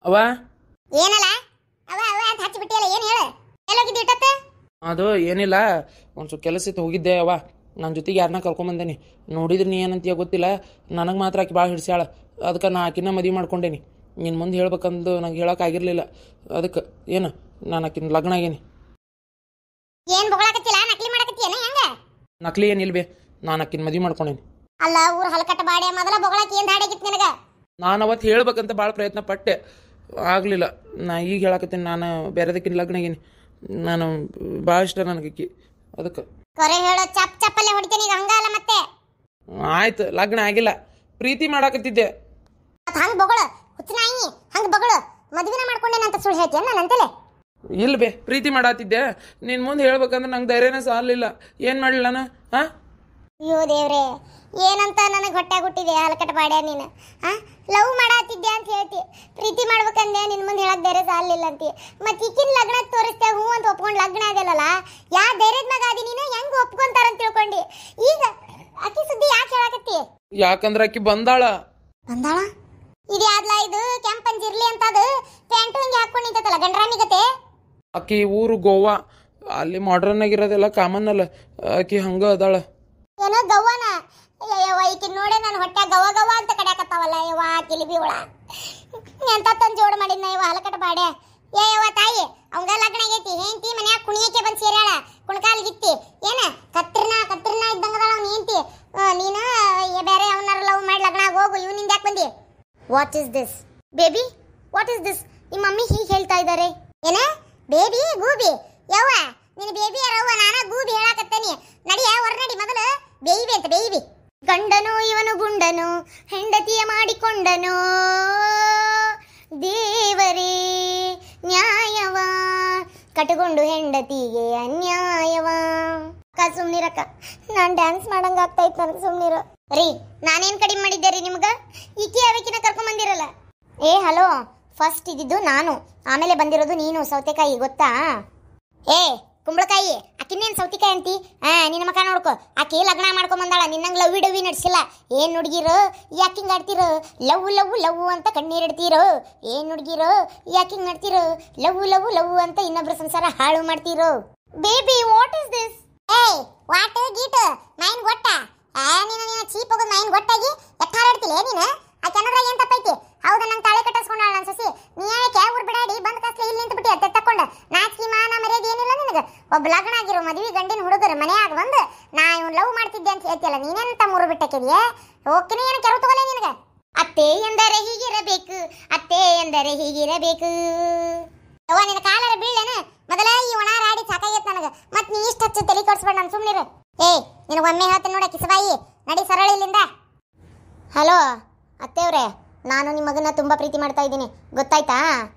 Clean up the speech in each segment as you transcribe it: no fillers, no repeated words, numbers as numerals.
ಅವ ಏನಲ್ಲ ಅವ ಅವ ಅಂತ ಹಚ್ಚಿ ಬಿಟ್ಟಿಯಲ್ಲ, ಏನು ಹೇಳು, ಎಲ್ಲೋಗಿದ್ದಿ ಇಟ್ಟತ್ತೆ? ಅದು ಏನಿಲ್ಲ, ಒಂದು ಸ್ವಲ್ಪ ಕೆಲಸ ಇತ್ತು ಹೋಗಿದ್ದೆ. ಅವ ನನ್ನ ಜೊತೆಗೆ ಯಾರನ್ನ ಕರ್ಕೊಂಬಂದೇನಿ. ನೋಡಿದ್ರೆ ನೀ ಏನಂತೀಯ ಗೊತ್ತಿಲ್ಲ, ನನಗೆ ಮಾತ್ರ ಆಕೆ ಭಾಳ ಹಿಡಿಸ್ಯಾಳ. ಅದಕ್ಕೆ ನಾ ಆಕಿನ ಮದುವೆ ಮಾಡ್ಕೊಂಡೇನಿ. ನಿನ್ನ ಮುಂದೆ ಹೇಳ್ಬೇಕಂದು ನಂಗೆ ಹೇಳೋಕ್ಕಾಗಿರಲಿಲ್ಲ. ಅದಕ್ಕೆ ಏನು ನಾನು ಆಕಿನ ಲಗ್ನ ಆಗೇನಿ. ಏನು ಬೊಗಳಕತ್ತಿಲ್ಲ, ನಕಲಿ ಮಾಡಕತ್ತೀಯನ ಹೆಂಗ? ನಕಲಿ ಏನಿಲ್ಬೇ, ನಾನು ಆಕಿನ ಮದುವೆ ಮಾಡ್ಕೊಂಡೇನಿ. ಅಲ್ಲ ಊರು ಹಲಕಟ್ಟ ಬಾಡೆ ಮೊದಲ ಬೊಗಳಕ್ಕೆ ಏನು ದಾಡಿಗಿತ್ತು ನಿನಗ? ನಾನು ಅವತ್ತು ಹೇಳ್ಬೇಕಂತ ಭಾಳ ಪ್ರಯತ್ನ ಪಟ್ಟೆ, ಆಗಲಿಲ್ಲ. ನಾ ಈಗ ಹೇಳಕತ್ತೀನಿ, ನಾನು ಬೇರೆದಕ್ಕಿನ ಲಗ್ನ ಆಗೇನಿ. ನಾನು ಭಾಳ ಇಷ್ಟ ನನಗೆ ಅದಕ್ಕೆ. ಕೊರೆ ಹೇಳೋ ಚಪ್ ಚಪ್ಪಲ್ಲೇ ಹೊಡಿತೇನೆ ಈಗ, ಹಂಗ ಅಲ್ಲ ಮತ್ತೆ. ಆಯ್ತು, ಲಗ್ನ ಆಗಿಲ್ಲ, ಪ್ರೀತಿ ಮಾಡಾಕತ್ತಿದ್ದೆ. ಹಂಗೆ ಬೊಗಳು ಹುಚ್ಚನಾಯಿ, ಹಂಗೆ ಬೊಗಳು ಮದುವೆನ ಮಾಡ್ಕೊಂಡೇನಂತ ಸುಳ್ಳು ಹೇಳ್ತೀಯ ನನ್ನಂತಲೇ? ಇಲ್ಬೇ, ಪ್ರೀತಿ ಮಾಡಾತಿದ್ದೆ. ನಿನ್ನ ಮುಂದೆ ಹೇಳ್ಬೇಕಂದ್ರೆ ನಂಗೆ ಧೈರ್ಯನೇ ಸಾಲಿಲ್ಲ. ಏನು ಮಾಡಲಿ ನಾನು? ಹಾಂ, ಅಯ್ಯೋ ದೇವ್ರೆ, ಏನಂತ ನನಗೆ ಹೊಟ್ಟೆ ಹುಟ್ಟಿದೆ ಹಲಕಟ್ಟ ಬಾಡ್ಯ ನೀನು. ಲವ್ ಮಾಡಾತಿದ್ದೆ ಅಂತ ಹೇಳ್ತಿ, ಪ್ರೀತಿ ಮಾಡ್ಬೇಕಂದೆ ನಿನ್ನ ಮುಂದೆ ಹೇಳಕ್ ಧೈರ್ಯ ಸಾಲಿಲ್ಲ ಅಂತಿ. ಮತ್ತೆ ಈಕಿನ ಲಗ್ನ ತೋರಿಸ್ತೆ ಹೂ ಅಂತ ಒಪ್ಕೊಂಡು ಲಗ್ನ ಆಗಲ್ಲ. ಯಾ ಧೈರ್ಯದ ಮಗ ಆದಿ ನೀನು, ಹೆಂಗೆ ಒಪ್ಕೊಂತಾರಂತ ತಿಳ್ಕೊಂಡು ಈಗ ಅಕ್ಕಿ ಸುದ್ದಿ ಯಾಕೆ ಹೇಳಕತ್ತಿ? ಯಾಕಂದ್ರೆ ಆಕಿ ಬಂದಾಳ. ಇದು ಯಾವ್ದಲ್ಲ, ಇದು ಕೆಂಪಂಜಿರ್ಲಿ ಅಂತ ಅದು ಪ್ಯಾಂಟು ಹಿಂಗೆ ಹಾಕೊಂಡು ನಿಂತಲ್ಲ ಗಂಡ್ರಾನಿಗತೆ. ಆಕಿ ಊರು ಗೋವಾ, ಅಲ್ಲಿ ಮಾಡ್ರನ್ ಆಗಿರೋದೆಲ್ಲ ಕಾಮನ್ ಅಲ್ಲ, ಆಕಿ ಹಂಗ ಅದಾಳ. ಏನೋ ಗವ್ವನ ಯವ್ವ, ಈಕಿನ ನೋಡೆ ನಾನು ಹೊಟ್ಟೆ ಗವ ಗವ ಅಂತ ಕಡ್ಯಾಕತ್ತಾವಲ್ಲ ಯವ್ವ, ಕಿಲಿಬಿ ಹುಳ ಎಂತ ತಂದು ಜೋಡು ಮಾಡಿದ್ನ ಯವ್ವ ಹಲಕಟ್ಟ ಬಾಡ್ಯ. ಯವ್ವ ತಾಯಿ, ಅವಂಗ ಲಗ್ನ ಆಗೈತಿ, ಹೆಂಡತಿ ಮನ್ಯಾಗ ಕುಣಿಯಕ್ಕೆ ಬಂದು ಸೇರ್ಯಾಳ, ಕುಣ್ಕಾಲ್ಗಿತ್ತಿ ಏನ ಕತ್ರಿನ ಇದ್ದಂಗದಾಳ ಅವ್ನ ಹೆಂಡತಿ. ನೀನು ಬೇರೆ ಅವನಾರ ಲವ್ ಮಾಡಿ ಲಗ್ನ ಹೋಗು, ಇವನಿಂದ ಯಾಕೆ ಬಂದಿ? What is this baby, what is this? ನಿಮ್ಮ ಮಮ್ಮಿ ಹೀಗೆ ಹೇಳ್ತಾ ಇದ್ದಾರೆ. ಏನ ಬೇಬಿ ಗೂಬಿ? ಯವ್ವ ನೀನು ಬೇಬಿ ಯಾರವ್ವ, ನಾನ ಗೂಬಿ ಹೇಳಾಕತ್ತೇನಿ. ನಡಿಯ ಹೊರನಡಿ ಮೊದಲು, ಬೇಯ್ಬಿ ಅಂತ ಬೇಯ್ಬಿ. ಗಂಡನು ಇವನು ಗುಂಡನು, ಹೆಂಡತಿಯ ಮಾಡಿಕೊಂಡನು, ದೇವರೇ ನ್ಯಾಯವ ಕಟಗೊಂಡು ಹೆಂಡತಿಗೆ ಅನ್ಯಾಯವ. ಸುಮ್ನಿರಕ್ಕ, ನಾನು ಡ್ಯಾನ್ಸ್ ಮಾಡಂಗ ಆಗ್ತೈತ್ ನನಗೆ, ಸುಮ್ನಿರು ರೀ. ನಾನೇನ್ ಕಡಿಮೆ ಮಾಡಿದ್ದೆ ರೀ ನಿಮ್ಗ? ಈಕಿ ಅವಕಿನ ಕರ್ಕೊಂಡ್ ಬಂದಿರಲ್ಲ. ಏ ಹಲೋ, ಫಸ್ಟ್ ಇದ್ದಿದ್ದು ನಾನು, ಆಮೇಲೆ ಬಂದಿರೋದು ನೀನು. ಸೌತೆಕಾಯಿ ಗೊತ್ತಾ? ಏ ಕುಂಬಳಕಾಯಿ, ಆಕಿನ್ನೇನು ಸೌತಿಕಾಯಿ ಅಂತಿ? ನಿನ್ನ ಮಕ್ಕ ನೋಡ್ಕೊ, ಆಕಿ ಲಗ್ನ ಮಾಡ್ಕೊಂಡ್ ಬಂದಾಳ, ನಿನ್ನಂಗೆ ಲವ್ವಿ ಡವ್ವಿ ನಡ್ಸಿಲ್ಲ. ಏನ್ ಹುಡುಗಿರು ಯಾಕಿಂಗ್ ಆಡ್ತಿರೋ, ಲವ್ ಲವ್ ಲವ್ ಅಂತ ಕಣ್ಣೀರ್ ಇಡ್ತೀರೋ? ಏನ್ ಹುಡುಗಿರು ಯಾಕಿಂಗ್ ನಡ್ತಿರೋ, ಲವ್ ಲವ್ ಲವ್ ಅಂತ ಇನ್ನೊಬ್ರ ಸಂಸಾರ ಹಾಳು ಮಾಡ್ತೀರೋ? Baby what is this? ಏಯ್ ವಾಟ್ ಗೀಟ್ ನೈನ್ ಗೊಟ್ಟ? ನೀನು ಚೀಪ್ ಹೋಗೋದು ನೈನ್ ಗೊಟ್ಟಾಗಿ ಎಟ್ಟಾಡ್ತಿಲ್ಲ ನೀನು? ಆ ಕೆನದ್ರಾಗ ಏನ್ ತಪ್ಪೈತಿ? ಹೌದಾ, ನಂಗೆ ತಾಳೆ ಕಟ್ಟಿಸ್ಕೊಂಡಾಳ ನನ್ನ ಸಸಿ. ನೀ ಯಾಕೆ ಊರ್ ಬಿಡಾಡಿ ಬಂದ್ ಕಸ್ಲಿ ಇಲ್ಲಿ ನಿಂತು ಬಿಟ್ಟಿ ಅತ್ತೆ ತಕ್ಕೊಂಡ? ನಾಚಿಕೆ ಮಾನ ಮರ್ಯಾದೆ ಏನಿಲ್ಲ ನಿನಗೆ? ಒಬ್ಬ ಲಗ್ನ ಆಗಿರೋ ಮದುವೆ ಗಂಡಿನ ಹುಡುಗರು ಮನೆಯಾಗ ಬಂದು ನಾ ಇವ್ನು ಲವ್ ಮಾಡ್ತಿದ್ದೆ ಅಂತ ಹೇಳ್ತಿಯಲ್ಲ, ನೀನೇನಂತ ಮೂರು ಬಿಟ್ಟಕ್ಕಿದೆಯಾ? ಹೋಗ್ತೀನಿ, ಏನು ಕೆರು ತಗೊಳ್ಳೆ ನಿನಗೆ? ಅತ್ತೆ ಎಂದರೆ ಹೀಗಿರಬೇಕು, ಅತ್ತೆ ಎಂದರೆ ಹೀಗಿರಬೇಕು. ಅವ್ವ ನಿನ್ನ ಕಾಲರ ಬೀಳೇನ? ಮೊದಲ ಈ ಒಣ ರಾಡಿ ಸಾಕಾಗೈತೆ ನನಗೆ, ಮತ್ತೆ ನೀ ಇಷ್ಟು ಹಚ್ಚು ತಲೆ ಕೊಡ್ಸ್ಬೇಡ ನಾನು, ಸುಮ್ಮನಿರು. ಏಯ್ ನಿನಗೆ ಒಮ್ಮೆ ಹೇಳ್ತೀನಿ ನೋಡ ಕಿಸಬಾಯಿ, ನಡಿ ಸರಳ ಇಲ್ಲಿಂದ. ಹಲೋ ಅತ್ತೆಯವ್ರೆ, ನಾನು ನಿಮ್ಮ ಮಗನ ತುಂಬ ಪ್ರೀತಿ ಮಾಡ್ತಾ ಇದ್ದೀನಿ, ಗೊತ್ತಾಯ್ತಾ?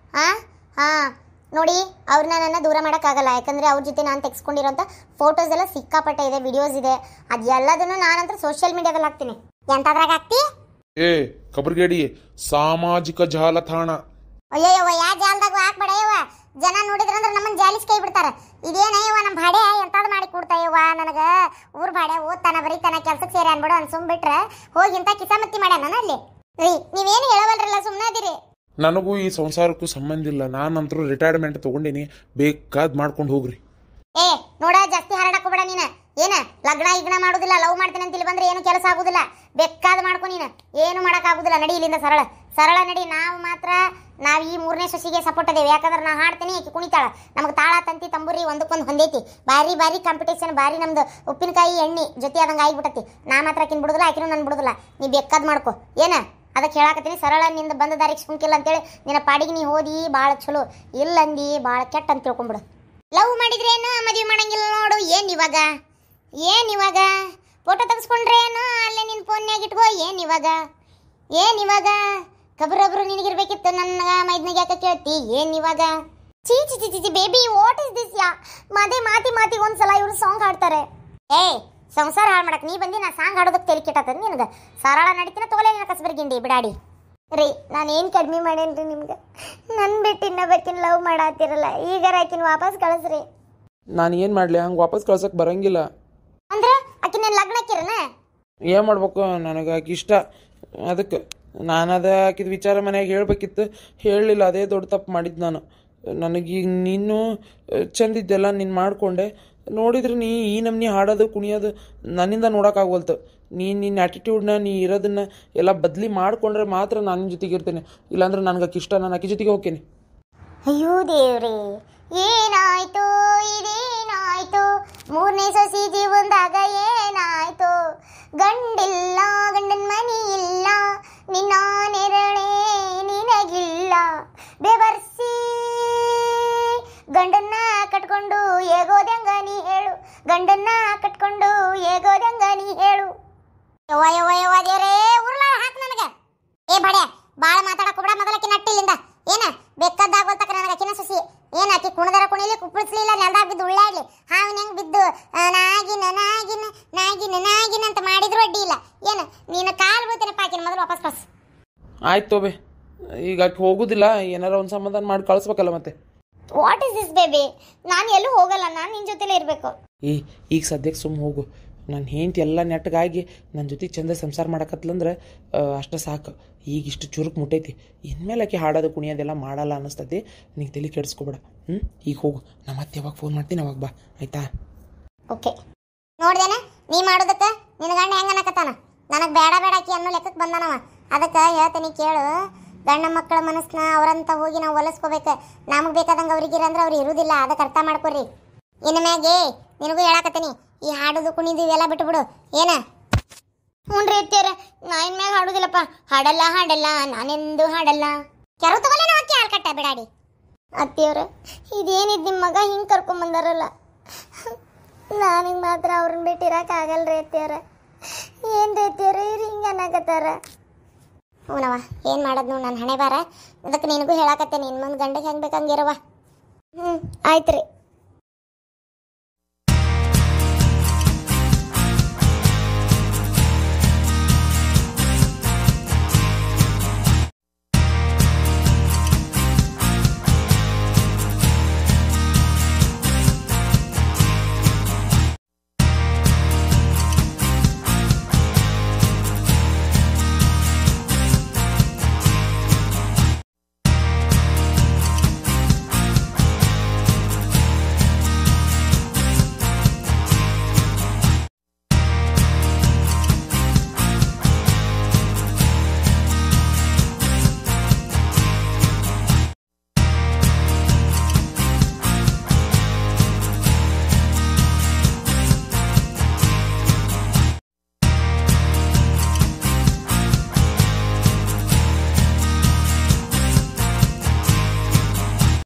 ಹಾಂ ನೋಡಿ, ಅವ್ರನ್ನ ನನ್ನ ದೂರ ಮಾಡೋಕ್ಕಾಗಲ್ಲ, ಯಾಕಂದರೆ ಅವ್ರ ಜೊತೆ ನಾನು ತೆಗೆಸ್ಕೊಂಡಿರೋಂಥ ಫೋಟೋಸ್ ಎಲ್ಲ ಸಿಕ್ಕಾಪಟ್ಟೆ ಇದೆ, ವಿಡಿಯೋಸ್ ಇದೆ. ಅದು ಎಲ್ಲದನ್ನು ನಾನಂತರ ಸೋಷಿಯಲ್ ಮೀಡಿಯಾದಲ್ಲಿ ಹಾಕ್ತೀನಿ. ಎಂಥದ್ರಾಗ ಹಾಕ್ತಿ? ಏ ಕಬರ್ಗೇಡಿ, ಸಾಮಾಜಿಕ ಜಾಲತಾಣ. ಅಯ್ಯಯ್ಯವ್ವ, ಯಾವ ಜಾಲದಾಗ ಹಾಕ್ಬೇಡಯ್ಯವ್ವ, ಜನ ನೋಡಿದ್ರಂದ್ರೆ ನಮ್ಮನ್ನು ಜಾಲಿಸ್ ಕೈ ಬಿಡ್ತಾರೆ. ಇದೇನಯ್ಯವ್ವ ನಮ್ಮ ಭಾಡೆ ಎಂತಾದ್ರು ಮಾಡಿ ಕೊಡ್ತಾಯವ್ವ ನನಗೆ. ಊರ್ ಭಾಡೆ ಓದ್ತಾನ ಬರೀತಾನ, ಕೆಲ್ಸಕ್ಕೆ ಸೇರಿ ಅನ್ಬಿಡು ಅಂತ ಸುಮ್ಬಿಟ್ರೆ ಹೋಗಿ ಇಂಥ ಕಿಸಾಮತ್ತಿ ಮಾಡ್ಯಾನ ಅಲ್ಲಿ. ರೀ ನೀವೇನು ಹೇಳವಲ್ರಲ್ಲ, ಸುಮ್ಮನೆ ಅದಿರಿ. ನನಗೂ ಈ ಸಂಸಾರಕ್ಕೂ ಸಂಬಂಧ ಇಲ್ಲ, ನಾನಂತರೂ ರಿಟೈರ್ಮೆಂಟ್ ತಗೊಂಡಿನಿ, ಬೇಕಾದ್ ಮಾಡ್ಕೊಂಡು ಹೋಗ್ರಿ. ಏ ನೋಡ, ಜಾಸ್ತಿ ಹರಡಕ್ ಹೋಗ್ಬೇಡ ನೀನು. ಏನ ಲಗ್ನ ಈಗ್ನ ಮಾಡೋದಿಲ್ಲ, ಲವ್ ಮಾಡ್ತೇನೆ ಅಂತ ಇಲ್ಲಿ ಬಂದ್ರೆ ಏನು ಕೆಲಸ ಆಗುದಿಲ್ಲ, ಬೇಕಾದ್ ಮಾಡ್ಕೊ ನೀನು, ಏನು ಮಾಡಕ್ ಆಗುದಿಲ್ಲ. ನಡಿ ಇಲ್ಲಿಂದ ಸರಳ ನಡಿ. ನಾವು ಈ ಮೂರನೇ ಸೊಸಿಗೆ ಸಪೋರ್ಟ್ ಅದೇವಿ, ಯಾಕಂದ್ರೆ ನಾ ಹಾಡ್ತೀನಿ, ಆಕಿ ಕುಣಿತಾಳ. ನಮ್ಗೆ ತಾಳ ತಂತಿ ತಂಬುರಿ ಒಂದಕ್ಕೊಂದು ಹೊಂದೈತಿ, ಭಾರಿ ಕಾಂಪಿಟೇಷನ್, ಭಾರಿ ನಮ್ದು ಉಪ್ಪಿನಕಾಯಿ ಎಣ್ಣೆ ಜೊತೆ ಆದಂಗೆ ಆಗಿಬಿಟ್ಟತಿ. ನಾ ಮಾತ್ರ ಆಕಿನ ಬಿಡುದಿಲ್ಲ, ಆಕಿನೂ ನನ್ ಬಿಡುದಿಲ್ಲ. ನೀ ಬೇಕಾದ್ ಮಾಡ್ಕೊ. ಏನ ಅದಕ್ಕೆ ಹೇಳಾಕತ್ತೀನಿ, ಸರಳ ನಿಂದ ಬಂದ ದಾರಿಗೆ ಸುಮ್ಕಿಲ್ಲ ಅಂತೇಳಿ ನಿನ್ನ ಪಾಡಿಗೆ ನೀ ಓದಿ ಭಾಳ ಚಲೋ, ಇಲ್ಲಂದಿ ಭಾಳ ಕೆಟ್ಟ ಅಂತ ತಿಳ್ಕೊಂಬಿಡು. ಲವ್ ಮಾಡಿದ್ರೇನು ಮದುವೆ ಮಾಡಂಗಿಲ್ಲ ನೋಡು. ಏನ್ ಇವಾಗ ಫೋಟೋ ತೆಗೆಸ್ಕೊಂಡ್ರೆ ಏನು ಅಲ್ಲೇ ನಿನ್ನ ಫೋನ್ಯಾಗ ಇಟ್ಕೋ. ಏನ್ ಇವಾಗ ಕಬ್ರೊಬ್ರು ನಿನಗಿರ್ಬೇಕಿತ್ತು, ನನ್ನ ಮೈದ್ನಾಗ ಯಾಕೆ ಕೇಳ್ತಿ? ಏನ್ ಇವಾಗ? ಚೀ ಬೇಬಿ ವಾಟ್ ಇಸ್ ದಿಸ್? ಮಾತಿ ಒಂದ್ಸಲ ಇವ್ರು ಸಾಂಗ್ ಹಾಡ್ತಾರೆ. ಏ ಸಂಸಾರ ಹಾಳು ಮಾಡಕ್ ನೀ ಬಂದಿ, ನಾ ಸಾಂಗ್ ಹಾಡೋದಕ್ಕೆ ತೆಲಿ ಕೆಟ್ಟದ ನಿನಗೆ. ಸರಳ ನಡಿತಿನ ತಗೊಲೆ ನಿನ್ನ ಕಸಬರ್ಗಿಂಡಿ ಬಿಡಾಡಿ. ರೀ ನಾನೇನು ಕಡಿಮೆ ಮಾಡೇನ್ರಿ ನಿಮ್ಗೆ? ನನ್ನ ಬಿಟ್ಟು ಇನ್ನೊಬ್ಬಕಿನ ಲವ್ ಮಾಡಾತಿರಲ್ಲ, ಈಗ ಆಕಿನ ವಾಪಸ್ ಕಳಿಸ್ರಿ. ನಾನು ಏನು ಮಾಡಲಿ, ಹಂಗೆ ವಾಪಸ್ ಕಳ್ಸಕ್ಕೆ ಬರಂಗಿಲ್ಲ. ಅಂದ್ರೆ ಆಕಿನ ಲಗ್ನಕ್ಕಿರನ? ಏನು ಮಾಡ್ಬೇಕು, ನನಗೆ ಆಕೆ ಇಷ್ಟ, ಅದಕ್ಕೆ ನಾನು ಅದೇ ಆಕಿದ ವಿಚಾರ ಮನ್ಯಾಗ ಹೇಳ್ಬೇಕಿತ್ತು, ಹೇಳಲಿಲ್ಲ. ಅದೇ ದೊಡ್ಡ ತಪ್ಪು ಮಾಡಿದ್ದು ನಾನು. ನನಗೀಗ ನೀನು ಚಂದಿದ್ದೆಲ್ಲ ನೀನು ಮಾಡಿಕೊಂಡೆ. ನೋಡಿದ್ರೆ ನೀ ಈ ನಮ್ನಿ ಹಾಡೋದು ಕುಣಿಯೋದು ನನ್ನಿಂದ ನೋಡೋಕ್ಕಾಗವಲ್ತು. ನಿನ್ನ ಆ್ಯಟಿಟ್ಯೂಡ್ನ ನೀ ಇರೋದನ್ನ ಎಲ್ಲ ಬದಲಿ ಮಾಡಿಕೊಂಡ್ರೆ ಮಾತ್ರ ನಾನು ನಿನ್ನ ಜೊತೆಗೆ ಇರ್ತೇನೆ. ಇಲ್ಲಾಂದ್ರೆ ನನಗೆ ಇಷ್ಟ, ನಾನು ಆಕೆ ಜೊತೆಗೆ ಹೋಗ್ತೇನೆ. ಅಯ್ಯೋ ದೇವ್ರಿ, ಏನಾಯ್ತು ಇದೇನಾಯ್ತು? ಮೂರನೇ ಸೊಸಿ ಜೀವನದಾಗ ಏನಾಯ್ತು? ಗಂಡಿಲ್ಲ, ಗಂಡನ ಮನಿ ಇಲ್ಲ, ನಿನ್ನ ನೆರಳೇ ನಿನಗಿಲ್ಲ. ಬೆವರ್ಸಿ ಗಂಡನ್ನ ಕಟ್ಕೊಂಡು ಹೇಗೋದಂಗ ನೀ ಹೇಳು, ಗಂಡನ್ನ ಕಟ್ಕೊಂಡು ಹೇಗೋದಂಗ ನೀ ಹೇಳು. ಯವ್ವ ಯವ್ವ ಯವ್ವ ದೇವ್ರೇ, ಉರುಳ ಹಾಕ್ ನನಗೆ. ಏ ಬಡೆ, ಬಾಳ ಮಾತಾಡಕ್ ಬಿಡ, ಮೊದಲಕ್ಕೆ ನಟ್ಟಿಲ್ಲಿಂದ. ಏನ ಬೇಕಾದಾಗೋಲ್ತಕ್ಕ ನನಗೆ ಅಕ್ಕಿನ ಸೊಸಿ. ಏನ ಆಕಿ ಕುಣದಾರ ಕುಣಿಲಿ, ಕುಪ್ಪಳಿಸ್ಲಿಲ್ಲ, ನೆಲದಾಗ ಬಿದ್ದು ಉಳ್ಳಾಡ್ಲಿ, ಹಾವಿನ ಹೆಂಗ್ ಬಿದ್ದು ನಾಗಿನ ನಾಗಿನ ನಾಗಿನ ನಾಗಿನ ಅಂತ ಮಾಡಿದ್ರು ಅಡ್ಡಿ ಇಲ್ಲ. ಏನ ನೀನು ಕಾಲು ಬೀಳ್ತೇನಪ್ಪ, ಆಕಿನ ಮೊದಲು ವಾಪಸ್ ಕಳ್ಸು. ಆಯ್ತು ತೋಬೆ, ಈಗ ಆಕೆ ಹೋಗುದಿಲ್ಲ, ಏನಾರ ಒಂದು ಸಮಾಧಾನ ಮಾಡಿ ಕಳಿಸ್ಬೇಕಲ್ಲ ಮತ್ತೆ. What is this baby? ನಾನು ಎಲ್ಲೂ ಹೋಗಲ್ಲ, ನಾನು ನಿನ್ನ ಜೊತೆಲೇ ಇರಬೇಕು. ಈಗ ಸದ್ಯಕ್ಕೆ ಸುಮ್ಮ ಹೋಗು. ನನ್ನ ಹೆಂಡತಿ ಎಲ್ಲ ನೆಟ್ಟಗಾಗಿ ನನ್ನ ಜೊತೆ ಚಂದ ಸಂಸಾರ ಮಾಡಕತ್ಲಂದ್ರೆ ಅಷ್ಟು ಸಾಕು. ಈಗ ಇಷ್ಟು ಚುರುಕು ಮುಟ್ಟೈತಿ, ಇನ್ಮೇಲೆ ಆಕೆ ಹಾಡೋದು ಕುಣಿಯೋದೆಲ್ಲ ಮಾಡಲ್ಲ ಅನ್ನಿಸ್ತೈತಿ. ನೀನು ತಲೆ ಕೆಡಿಸ್ಕೊಬೇಡ. ಈಗ ಹೋಗು, ನಮ್ಮ ಮತ್ತೆ ಯಾವಾಗ ಫೋನ್ ಮಾಡ್ತೀನಿ ಅವಾಗ ಬಾ, ಆಯ್ತಾ? ಓಕೆ. ನೋಡ್ದೇನೆ ನೀ ಮಾಡೋದಕ್ಕೆ ನಿನ್ನ ಗಂಡ ಹೆಂಗ ಅನ್ನಕತ್ತಾನ? ನನಗೆ ಬೇಡ ಬೇಡ ಆಕಿ ಅನ್ನೋ ಲೆಕ್ಕಕ್ಕೆ ಬಂದಾನವ. ಅದಕ್ಕೆ ಹೇಳ್ತೀನಿ ಕೇಳು, ಗಂಡ ಮಕ್ಕಳ ಮನಸ್ಸನ್ನ ಅವರಂತ ಹೋಗಿ ನಾವು ಹೊಲಿಸ್ಕೋಬೇಕು. ನಮಗೆ ಬೇಕಾದಂಗೆ ಅವ್ರಿಗಿರಂದ್ರೆ ಅವ್ರು ಇರುವುದಿಲ್ಲ. ಅದಕ್ಕೆ ಅರ್ಥ ಮಾಡ್ಕೊರಿ. ಇನ್ನು ಮ್ಯಾಗೆ ನಿನಗೂ ಹೇಳಾಕತ್ತೀನಿ, ಈ ಹಾಡೋದು ಕುಣಿದು ಇವೆಲ್ಲ ಬಿಟ್ಟುಬಿಡು. ಏನ? ಹ್ಞೂ ರೀ ಅತ್ತಿಯರ, ನಾ ಇನ್ಮ್ಯಾಗ ಹಾಡೋದಿಲ್ಲಪ್ಪ. ಹಾಡಲ್ಲ ಹಾಡಲ್ಲ, ನಾನೆಂದು ಹಾಡಲ್ಲ. ಕೆರು ತಗೊಳ್ಳೇ ನಾವು ಅಕ್ಕಿ ಹಾಲು ಕಟ್ಟ ಬಿಡಾಡಿ. ಅತ್ತಿಯವ್ರ, ಇದೇನಿದ್ದು ನಿಮ್ಮ ಮಗ ಹಿಂಗೆ ಕರ್ಕೊಂಬಂದಾರಲ್ಲ, ನನಗೆ ಮಾತ್ರ ಅವ್ರನ್ನ ಬಿಟ್ಟಿರೋಕ್ಕಾಗಲ್ಲ ರೀ ಅತ್ತಿಯವ್ರ. ಏನು ರೀ ಅತ್ತಿಯವ್ರ ಇವ್ರು ಹಿಂಗೆ ಅನ್ನಕತ್ತಾರ? ಹ್ಞೂನವ, ಏನು ಮಾಡೋದು ನೋಡಿ, ನನ್ನ ಹಣೆ ಬಾರ. ಅದಕ್ಕೆ ನಿನಗೂ ಹೇಳಾಕತ್ತೇನೆ, ಇನ್ನು ಮುಂದೆ ಗಂಡಗೆ ಹೆಂಗೆ ಬೇಕಂಗಿರವ. ಆಯ್ತು ರೀ.